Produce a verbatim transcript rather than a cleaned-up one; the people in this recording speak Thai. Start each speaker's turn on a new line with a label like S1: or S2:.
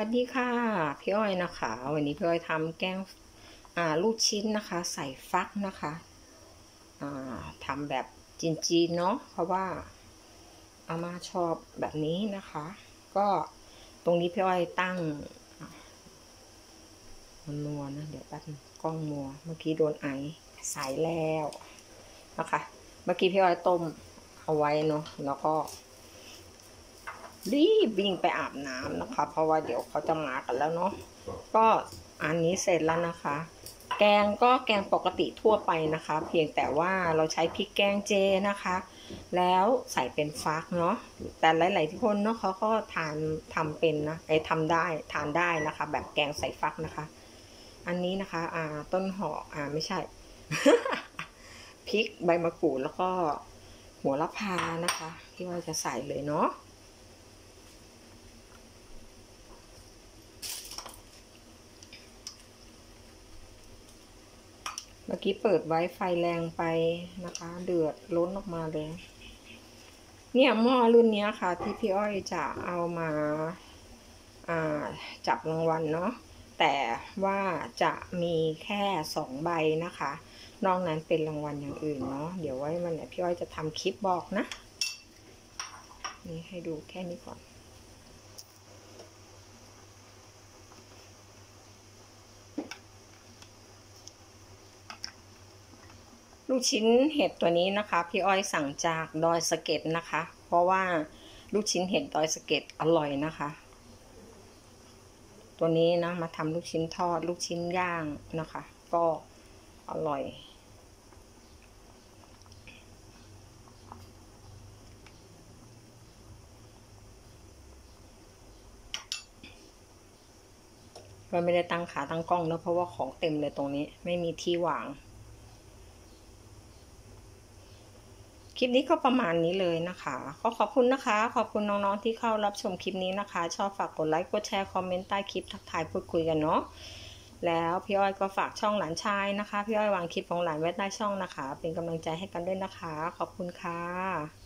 S1: วัสดีค่ะพี่อ้อยนะคะวันนี้พี่อ้อยทำแกงอ่าลูกชิ้นนะคะใส่ฟักนะคะอ่าทำแบบจีนๆเนาะเพราะว่าอาม่าชอบแบบนี้นะคะก็ตรงนี้พี่อ้อยตั้งมันมัวนะเดี๋ยวแป๊บกล้องมัวเมื่อกี้โดนไอใส่แล้วนะคะเมื่อกี้พี่อ้อยต้มเอาไว้เนาะแล้วก็รีบวิ่งไปอาบน้ำนะคะเพราะว่าเดี๋ยวเขาจะมากันแล้วเนาะก็อันนี้เสร็จแล้วนะคะแกงก็แกงปกติทั่วไปนะคะเพียงแต่ว่าเราใช้พริกแกงเจนะคะแล้วใส่เป็นฟักเนาะแต่หลายๆคนเนาะเขาก็ทานทำเป็นนะไอ้ทำได้ทานได้นะคะแบบแกงใส่ฟักนะคะอันนี้นะคะอ่าต้นหอมอ่าไม่ใช่ พริกใบมะกรูดแล้วก็หัวละพานะคะที่ว่าจะใส่เลยเนาะเมื่อกี้เปิดไว้ไฟแรงไปนะคะเดือดล้นออกมาเลยเนี่ยหม้อรุ่นนี้ค่ะที่พี่อ้อยจะเอามาอ่าจับรางวัลเนาะแต่ว่าจะมีแค่สองใบนะคะนอกนั้นเป็นรางวัลอย่างอื่นเนาะเดี๋ยวไว้มันเนี่ยพี่อ้อยจะทำคลิปบอกนะนี่ให้ดูแค่นี้ก่อนลูกชิ้นเห็ดตัวนี้นะคะพี่อ้อยสั่งจากดอยสะเก็ดนะคะเพราะว่าลูกชิ้นเห็ดดอยสะเก็ดอร่อยนะคะตัวนี้นะมาทำลูกชิ้นทอดลูกชิ้นย่างนะคะก็อร่อยก็ไม่ได้ตั้งขาตั้งกล้องนะเพราะว่าของเต็มเลยตรงนี้ไม่มีที่วางคลิปนี้ก็ประมาณนี้เลยนะคะก็ขอบคุณนะคะขอบคุณน้องๆที่เข้ารับชมคลิปนี้นะคะชอบฝากกดไลค์กดแชร์คอมเมนต์ใต้คลิปทักทายพูดคุยกันเนาะแล้วพี่อ้อยก็ฝากช่องหลานชายนะคะพี่อ้อยวางคลิปของหลานไว้ใต้ช่องนะคะเป็นกำลังใจให้กันด้วยนะคะขอบคุณค่ะ